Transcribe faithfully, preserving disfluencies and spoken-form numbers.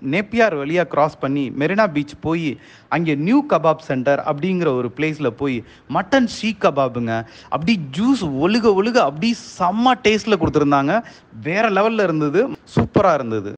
Napier வழியா cross பண்ணி Marina beach போய் அங்கே நியூ கபாப் சென்டர் அப்படிங்கிற ஒரு பிளேஸில் போய் மட்டன் ஷீக் கபாபுங்க, அப்படி ஜூஸ் ஒழுக ஒழுக அப்படி செம்ம டேஸ்ட்டில் கொடுத்துருந்தாங்க. வேற லெவலில் இருந்தது, சூப்பராக இருந்தது.